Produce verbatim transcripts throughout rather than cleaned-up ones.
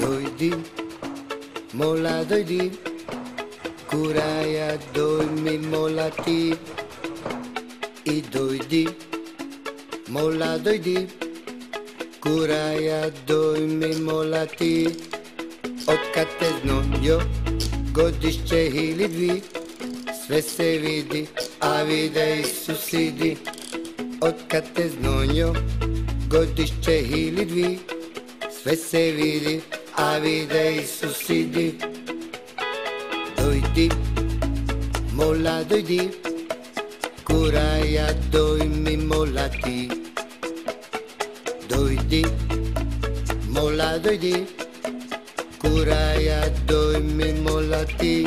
Dojdi, mola dojdi, kuraja doj mi mola ti. I dojdi, mola dojdi, kuraja doj mi mola ti. Otkad te znojio, godišće ili dvi, sve se vidi, a vide Isus idi. Otkad te znojio, godišće ili dvi, sve se vidi, a vide Isus idi. Dojdi, mola dojdi, kuraja doj mi mola ti. Dojdi, mola dojdi, kuraja doj mi mola ti.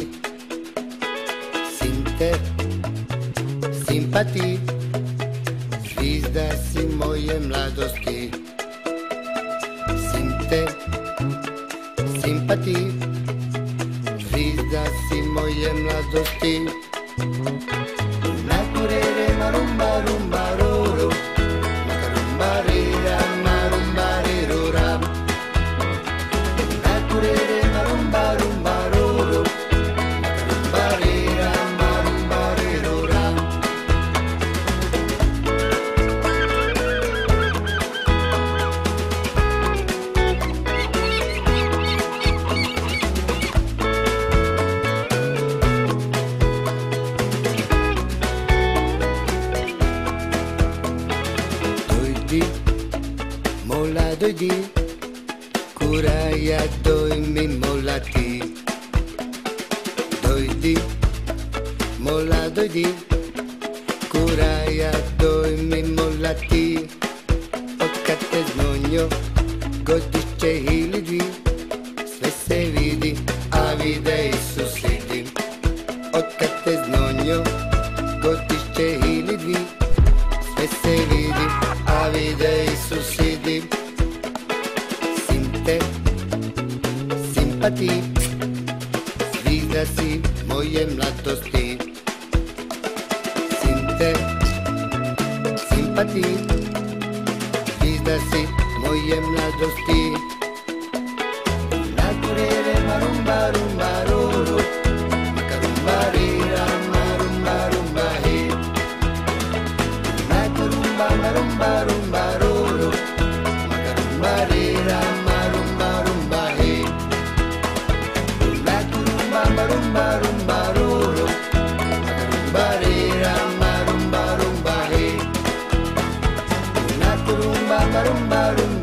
Sinte, simpati, zvizda si moje mladosti. Sinte, simpati, zvizda si moje mladosti. Nakurere marumba rumba roro, makarumba rira marumba rirora. Nakurere marumba rumba roro, makarumba rira marumba rirora. Dojdi, mola dojdi, kuraja doj mi mola ti. Dojdi, mola dojdi, kuraja doj mi mola ti. Otkad te znojio, godišće ili dvi, sve se vidi, a vide Isus idi. Otkad te znojio, godišće ili dvi, sve se vidi, a vide Isus idi. Sinte, simpati, zvizda si moje mladosti. Sinte, simpati, zvizda si moje mladosti. Nakurere marumba rumba roro, makarumba rira marumba rumba he. Nakurumba marumba rumba roro, makarumba rira marumba rumba he. Nakurumba marumba rumba roro, makarumba rira marumba rumba he. Nakurumba marumba rumba